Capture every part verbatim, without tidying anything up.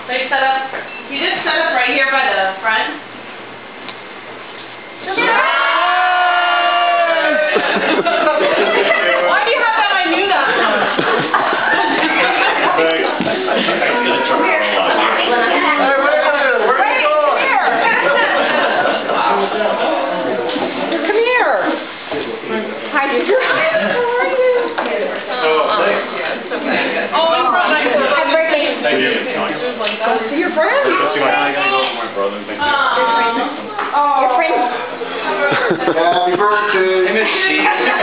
They set up, you just set up right here by the front. Why do you have that? I knew that. Come here. Hi, did you? How are you? Oh, I'm from my birthday. Thank you. Go see your friends. I gotta go with my brother. Thank you. Oh, your friends. Happy birthday. Hey, Miss Steve.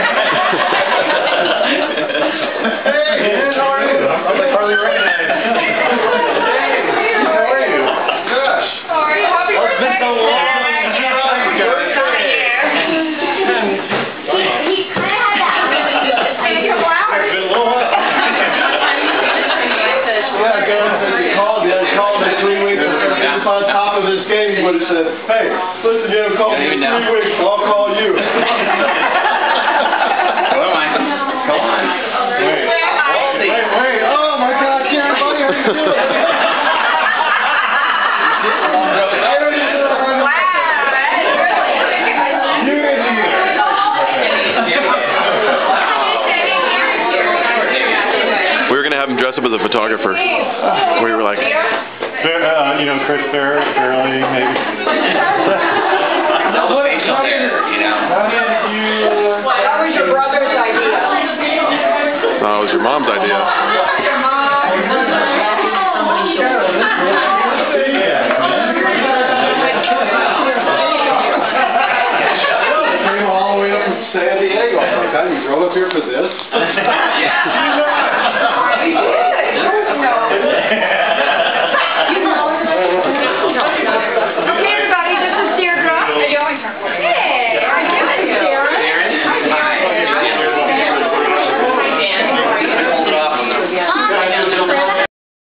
Hey, how are you? I'm like hardly recognized. Hey, how are you? Gosh. Sorry, happy Oh, it's been so long. On top of this game, he would have said, hey, listen, you haven't called me in three weeks, so I'll call you. Come on. Come on. Wait, wait, wait. Oh, my God, Karen, buddy, how you doing? We were going to have him dress up as a photographer. We were like... Uh, you know, Chris Fair, Shirley, maybe. That was your brother's idea. No, it was your mom's idea. Came all the way up from San Diego. You drove up here for